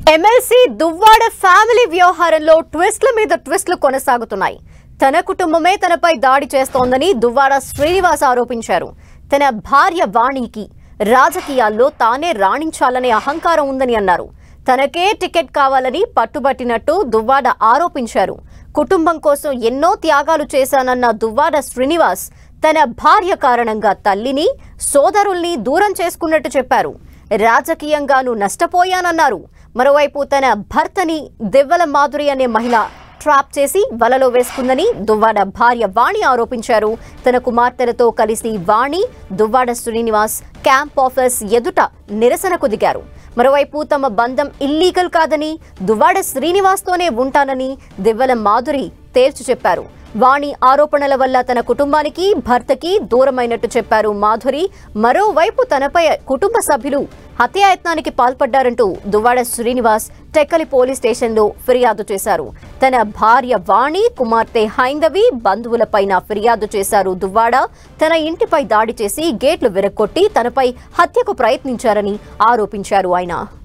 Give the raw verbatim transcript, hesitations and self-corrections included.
MLC Duvvada family వ్యవహారంలో ట్విస్ట్ల మీద ట్విస్ట్లు కొనసాగుతున్నాయి. తన కుటుంబమే తనపై దాడి చేస్తోందని దువ్వాడ శ్రీనివాస్ ఆరోపించారు. తన భార్య వాణికి రాజకీయాల్లో తానే రాణించాలనే అహంకారం ఉందని అన్నారు. తనకే టికెట్ కావాలని పట్టుబట్టినట్టు దువ్వాడ ఆరోపించారు. కుటుంబం కోసం ఎన్నో త్యాగాలు చేశానన్న దువ్వాడ శ్రీనివాస్ తన భార్య కారణంగా తల్లిని, సోదరుల్ని దూరం చేసుకున్నట్టు చెప్పారు. రాజకీయంగాను నష్టపోయానన్నారు. మరోవైపు తన భర్తని దివ్వల మాధురి అనే మహిళ ట్రాప్ చేసి వలలో వేసుకుందని దువ్వాడ భార్య వాణి ఆరోపించారు. తన కుమార్తెలతో కలిసి వాణి దువ్వాడ శ్రీనివాస్ క్యాంప్ ఆఫీస్ ఎదుట నిరసనకు దిగారు. మరోవైపు తమ బంధం ఇల్లీగల్ కాదని, దువ్వాడ శ్రీనివాస్తోనే ఉంటానని దివ్వల మాధురి తేల్చి చెప్పారు. వాణి ఆరోపణల వల్ల తన కుటుంబానికి, భర్తకి దూరమైనట్టు చెప్పారు మాధురి. మరోవైపు తనపై కుటుంబ సభ్యులు హత్యాయత్నానికి పాల్పడ్డారంటూ దువ్వాడ శ్రీనివాస్ టెక్కలి పోలీస్ స్టేషన్లో ఫిర్యాదు చేశారు. తన భార్య వాణి, కుమార్తె హైందవి బంధువులపైన ఫిర్యాదు చేశారు. దువ్వాడ తన ఇంటిపై దాడి చేసి గేట్లు విరగొట్టి తనపై హత్యకు ప్రయత్నించారని ఆరోపించారు ఆయన.